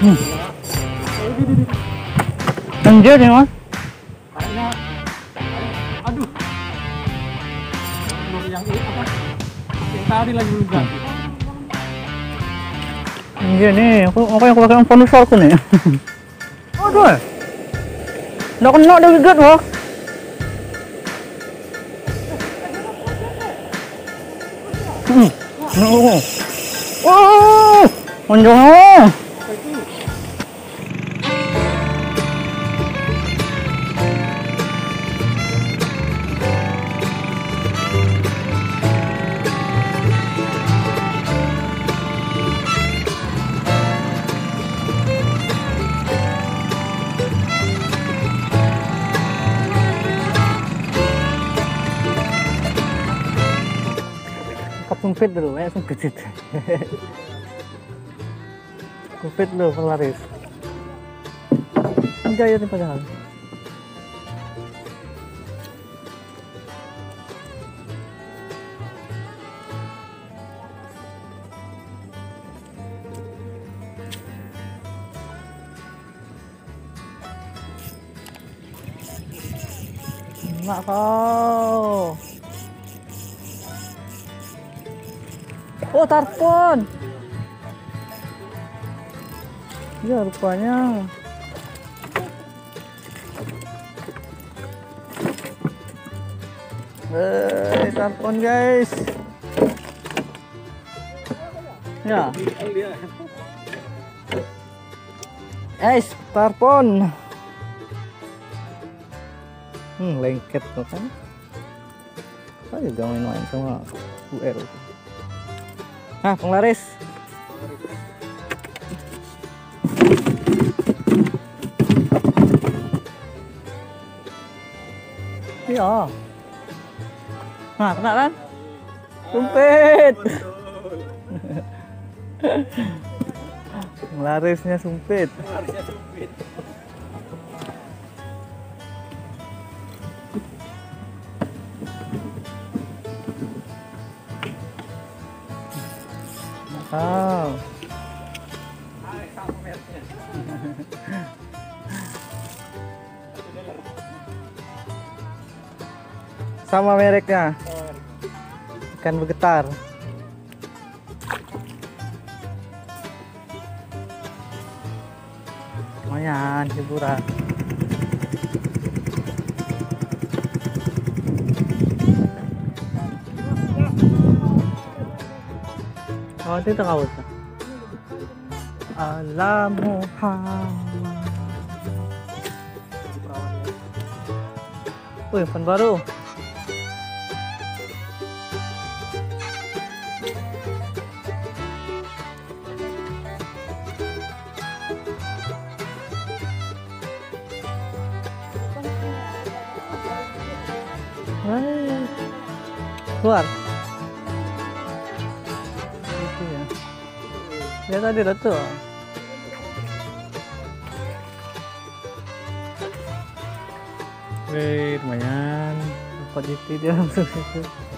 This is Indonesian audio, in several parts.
Anjir nih mas. Aduh. Yang ini apa? Yang tadi lagi belum ganti. Anjir nih, aku pakai umpan besarku nih. Aduh. Nggak kena dia gigat wah. Oh, panjangnya. Sempit dulu, sempit. Sempit dulu pelaris. Gaya nih padahal. Enak kau. Oh, tarpon. Ya, rupanya. Tarpon, guys. Ya. Tarpon. Lengket tuh kan. Saya juga main-main sama UR. Nah, penglaris. Iya. Nah, kena kan? Sumpit. Penglarisnya sumpit. Oh. Sama mereknya. Ikan bergetar. Lumayan hiburan. Oh, itu kau tuh. Allah Muhammad. Wih, umpan baru. Keluar. Itu ya. Dia tadi udah tuh. Wih, lumayan. Dapat JT dia langsung itu.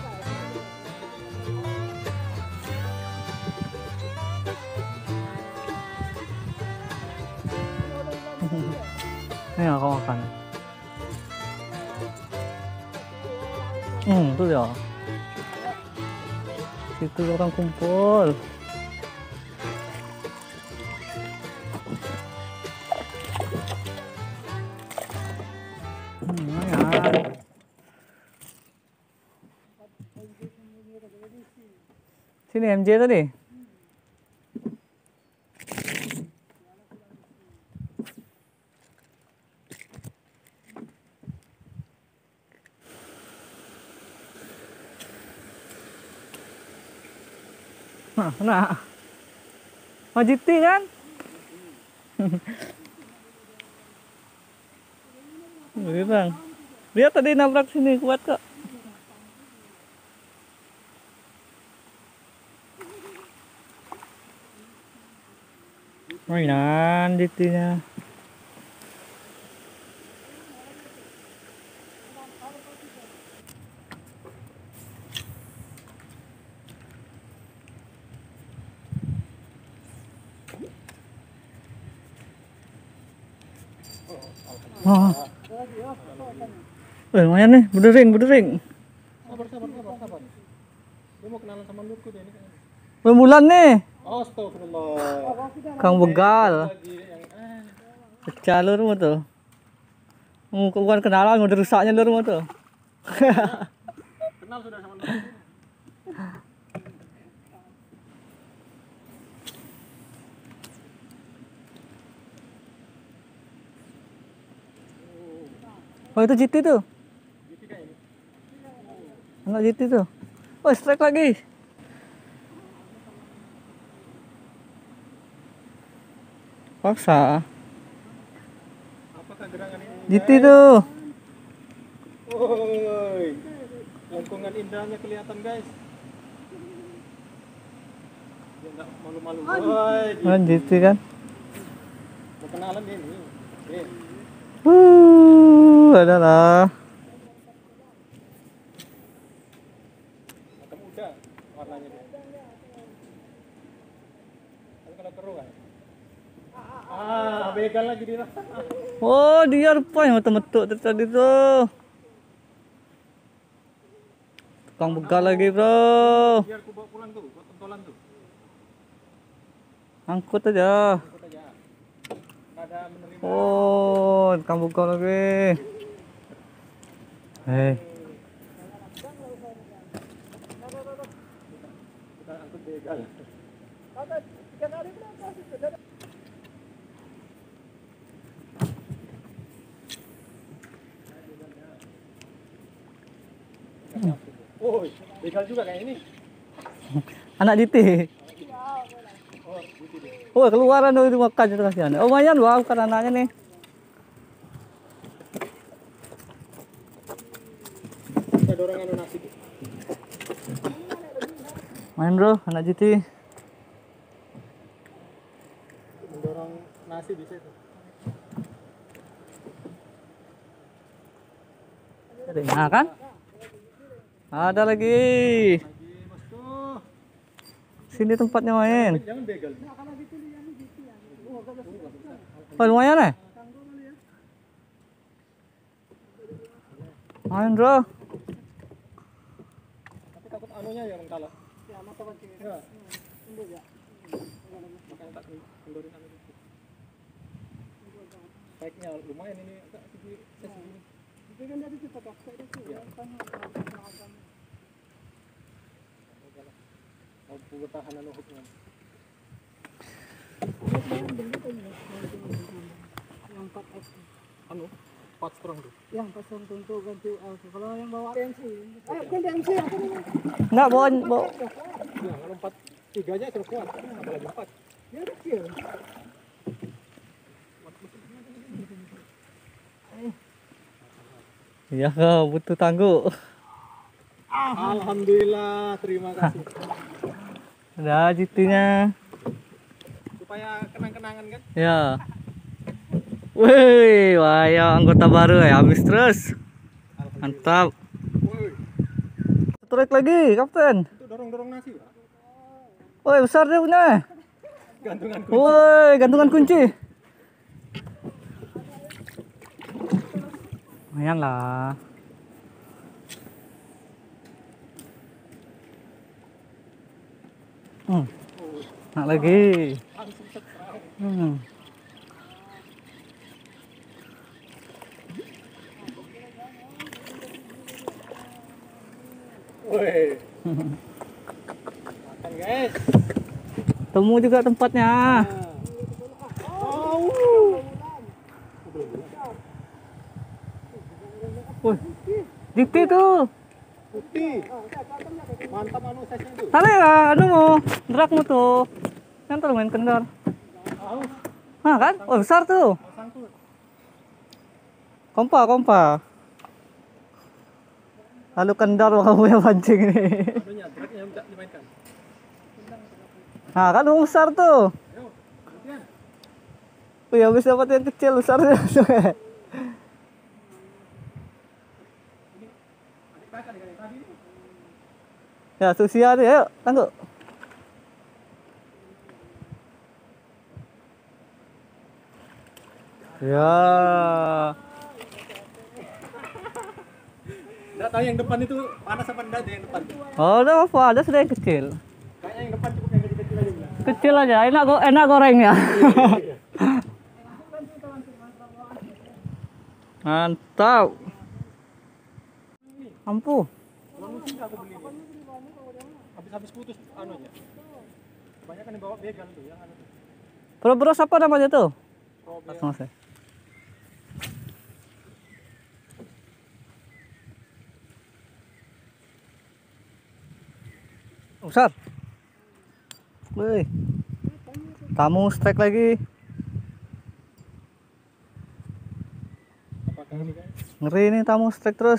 Ini aku makan. Tuh ya. Situ orang kumpul. Lumayan. Sini MJ tadi. Nah. Majiti kan? Bang. Lihat tadi nabrak sini kuat kok. Mainan jitinya. Oh. Lumayan nih, berdering, berdering. Sabar, sabar, sabar, sabar. Dia mau kenalan sama Lutku deh ini kayaknya. Bulan nih. Astagfirullah. Kang Begal. Lagi yang Pecah lu rumah tuh. Bukan kenalan, udah rusaknya lu rumah tuh. kenal sudah sama Lutku. Oh itu GT tuh. GT kayak ini. Anak GT tuh. Oh strike lagi. Paksa. Apakah gerangan ini? GT tuh. Woi. Lengkungan indahnya kelihatan guys. Dia enggak malu-malu. Woi. Oh GT kan. Mau kenalan dia ini. Adalah. Macam muda warnanya dia. Tapi kalau keruh kan. Begal lagi dia. Oh dia rupanya metu-metu tadi tuh. Tukang begal lagi bro. Biar aku bawa pulang tuh, buat tontolan tuh. Angkut aja. Ikut aja. Ada menerima. Oh tukang begal lagi. Hei. Kita angkut begal. Oh, begal juga kayak ini. Anak GT. Oh keluaran tuh itu makan itu kasihan. Oh lumayan wah bukan anaknya nih. Kita dorong anu nasi. Main bro anak GT. Mendorong nasi bisa itu. Nah kan? Ada lagi. Lagi bosku. Sini tempatnya main. Jangan begal. Oh lumayan ya? Main bro. Tapi takut anunya yang kalah. Ya, mata pancing. Ya. Makanya tak kendorin anu itu. Baiknya lumayan ini agak segini. Itu kan dari kita pakai itu. Ya. Mau bertahan anu huknya. Yang 4X anu 4 strong tuh. Yang 4 strong untuk ganti kalau yang bawa DMC. Kan DMC aku ini. Enggak bawa. Ya, kalau 4 3 aja sudah kuat. Apalagi 4. Ya kecil. Iya butuh tangguh. Alhamdulillah, terima kasih. Udah GT-nya. Supaya kenang-kenangan kan? Ya. Wih, wah ya anggota baru ya, habis terus. Mantap. Woi, Trek lagi, Kapten. itu dorong-dorong nasi, Pak. Woi, besar dia punya. Gantungan kunci. Woi, gantungan kunci. Lumayan lah. Nak lagi. Langsung setrek. Woi. Makan, guys. Temu juga tempatnya. Wih, GT tuh. Putih. Mantap anu size itu. Tali lah, anu mau, drakmu tuh. Kan tuh main kendor. Aus, Nah kan, oh besar tuh. sangkut. Kompa. Lalu kendor kamu yang pancing nih. Anunya, draknya yang tidak dimainkan. Nah kan besar tuh. Ayo, gantian. Wih, habis dapat yang kecil besarnya. Adik kakak dengan yang tadi nih. Ya, Susia deh, ayo, tangguh. Ya. Nggak tahu yang depan itu panas apa enggak, yang depan. Oh, udah apa? Ada sudah yang kecil. Kayaknya yang depan cukup yang kecil aja bilang. Kecil aja, enak gorengnya. Mantap. Ampuh. Habis putus anunya. Kebanyakan yang bawa begal tuh, yang anu tuh. Beros apa namanya tuh? Langsung saya. Besar. Wih. Tamu strike lagi. Ngeri nih tamu strike terus.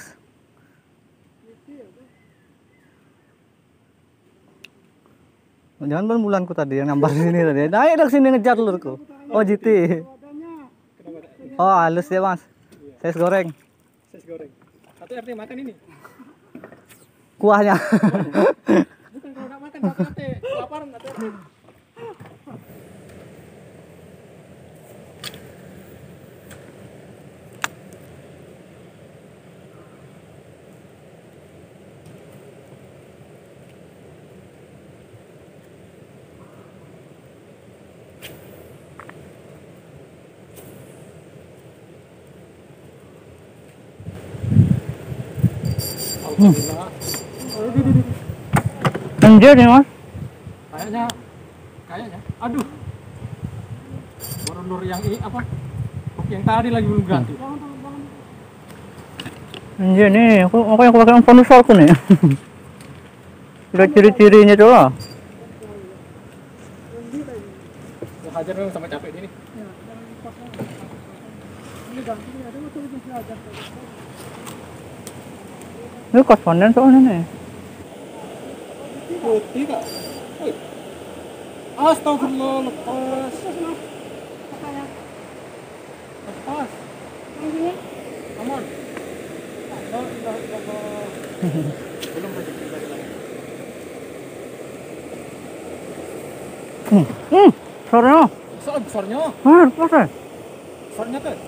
Jangan bulanku tadi yang nambar sini tadi. Naik dari sini ngejar lurku. Oh GT. Oh halus dia mas. Ses goreng. Ses goreng. Atau RT makan ini? Kuahnya. Bukan kalau nggak makan RT. Kelaparan atau RT. Anjir nih mas. Kayaknya. Aduh. Borondor yang ini apa? Yang tadi lagi belum ganti. Anjir nih, aku pakai sponsor aku nih. Udah ciri-cirinya tuh lah. Hajar memang sama capek ini. Ini koresponden soalnya nih. Putih kak. Astagfirullah, lepas. Lepas. Aman. Belum rezeki lagi. Sorenya. Besarnya. Lepas ya. Besarnya kan.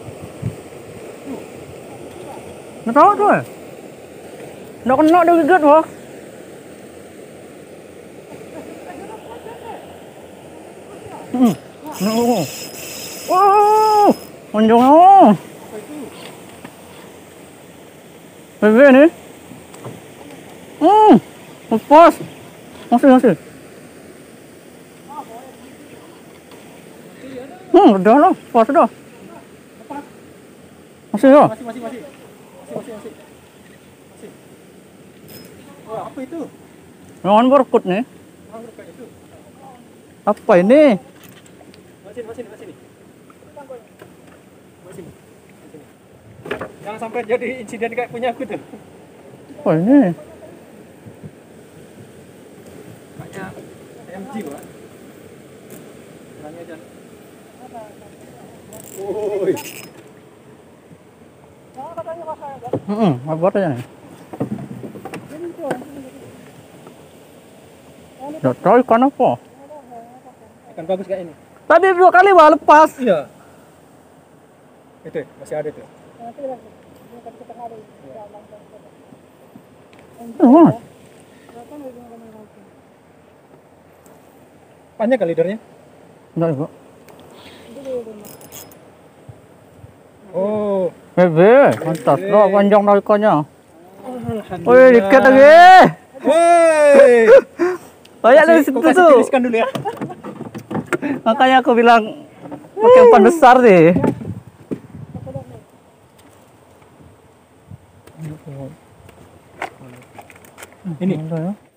Nggak tahu tuh ya. Nggak kena dia gigit wah. Wow, panjangnya. Apa itu? Bebe nih. Lepas. Masih. Udah lah, pas dah. Masih ya. Masih. Oh, apa itu? Jangan berkut nih. Mangrove kayak itu. Apa ini? Sini. Jangan sampai jadi insiden kayak punya aku tuh. Apa ini? Kayak MG Pak. Bilangnya aja. Woi. Buat aja nih. Nggak tahu ikan apa. Ikan bagus kayak ini. Tadi 2 kali wah lepas. Iya. Itu masih ada tuh. Panjang kali leadernya? Enggak, Ibu. Oh, Bebe, mantap. Loh, panjang tarikannya. Wih, dikit lagi. woi. Banyak dari situ Kasih tuh. tiriskan dulu ya. Makanya aku bilang pakai umpan besar deh. Ini. Ada ya.